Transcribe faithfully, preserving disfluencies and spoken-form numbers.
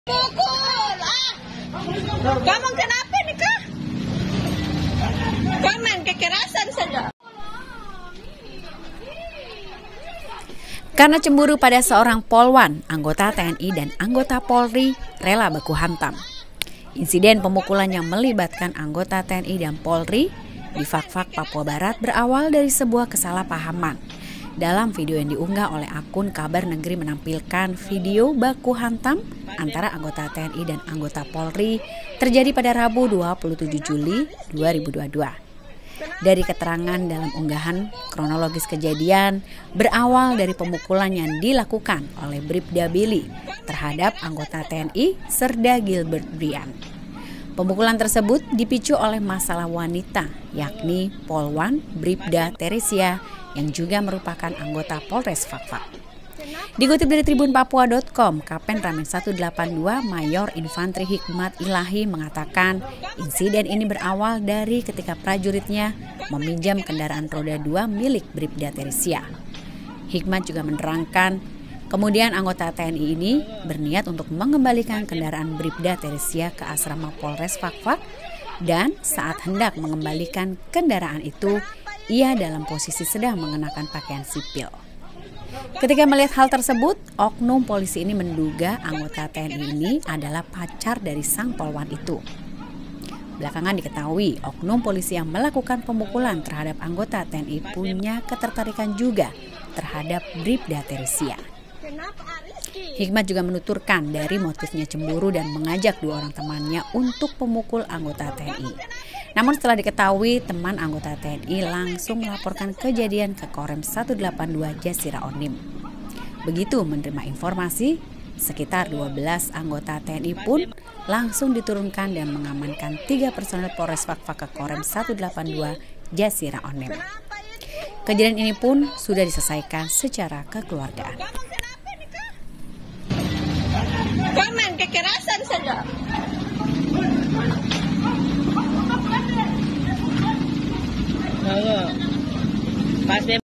Pukul! Ah! Kamu kenapa nih, Kak? Kamu kekerasan saja. Karena cemburu pada seorang polwan, anggota T N I dan anggota Polri rela baku hantam. Insiden pemukulan yang melibatkan anggota T N I dan Polri di Fak-Fak, Papua Barat berawal dari sebuah kesalahpahaman. Dalam video yang diunggah oleh akun Kabar Negeri menampilkan video baku hantam antara anggota T N I dan anggota Polri terjadi pada Rabu dua puluh tujuh Juli dua ribu dua puluh dua. Dari keterangan dalam unggahan, kronologis kejadian berawal dari pemukulan yang dilakukan oleh Bribda Billy terhadap anggota T N I Serda Gilbert Brian. Pemukulan tersebut dipicu oleh masalah wanita, yakni Polwan Bribda Teresia yang juga merupakan anggota Polres Fak-Fak. Dikutip dari tribun papua titik com, Kapten Ramen seratus delapan puluh dua Mayor Infantri Hikmat Ilahi mengatakan insiden ini berawal dari ketika prajuritnya meminjam kendaraan roda dua milik Bribda Teresia. Hikmat juga menerangkan kemudian anggota T N I ini berniat untuk mengembalikan kendaraan Bribda Teresia ke asrama Polres Fak-Fak dan saat hendak mengembalikan kendaraan itu, ia dalam posisi sedang mengenakan pakaian sipil. Ketika melihat hal tersebut, oknum polisi ini menduga anggota T N I ini adalah pacar dari sang polwan itu. Belakangan diketahui oknum polisi yang melakukan pemukulan terhadap anggota T N I punya ketertarikan juga terhadap Bribda Teresia. Hikmat juga menuturkan dari motifnya cemburu dan mengajak dua orang temannya untuk pemukul anggota T N I. Namun setelah diketahui, teman anggota T N I langsung melaporkan kejadian ke Korem seratus delapan puluh dua Jasira Onim. Begitu menerima informasi, sekitar dua belas anggota T N I pun langsung diturunkan dan mengamankan tiga personel Polres Fak-Fak ke Korem seratus delapan puluh dua Jasira Onim. Kejadian ini pun sudah diselesaikan secara kekeluargaan. Kamu kekerasan saja. Pasti